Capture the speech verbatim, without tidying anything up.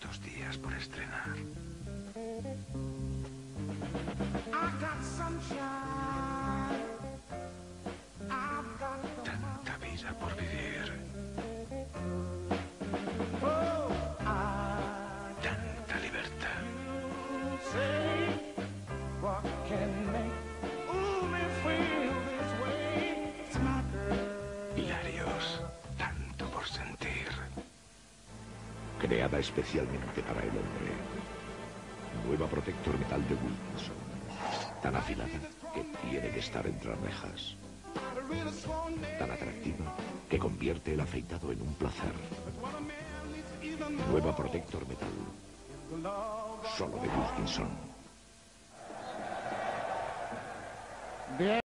tantos días por estrenar. Tanta vida por vivir. Tanta libertad. Hilarios, tanto por sentir. Creada especialmente para el hombre. Nueva Protector Metal de Wilkinson. Tan afilada que tiene que estar entre rejas. Tan atractiva que convierte el afeitado en un placer. Nueva Protector Metal. Solo de Wilkinson.